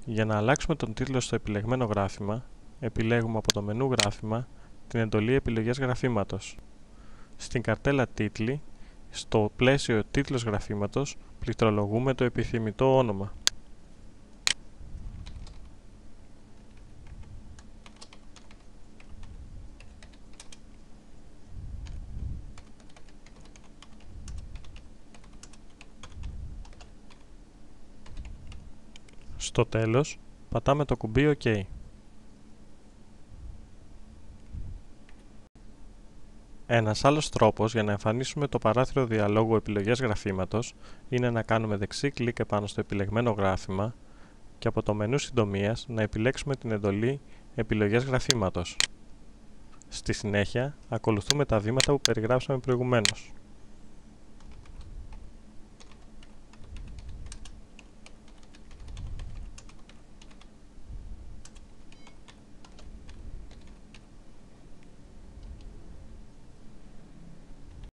Για να αλλάξουμε τον τίτλο στο επιλεγμένο γράφημα, επιλέγουμε από το μενού Γράφημα την εντολή Επιλογές γραφήματος. Στην καρτέλα Τίτλοι, στο πλαίσιο Τίτλος γραφήματος, πληκτρολογούμε το επιθυμητό όνομα. Στο τέλος, πατάμε το κουμπί OK. Ένας άλλος τρόπος για να εμφανίσουμε το παράθυρο διαλόγου Επιλογές γραφήματος είναι να κάνουμε δεξί κλικ επάνω στο επιλεγμένο γράφημα και από το μενού συντομίας να επιλέξουμε την εντολή Επιλογές γραφήματος. Στη συνέχεια, ακολουθούμε τα βήματα που περιγράψαμε προηγουμένως.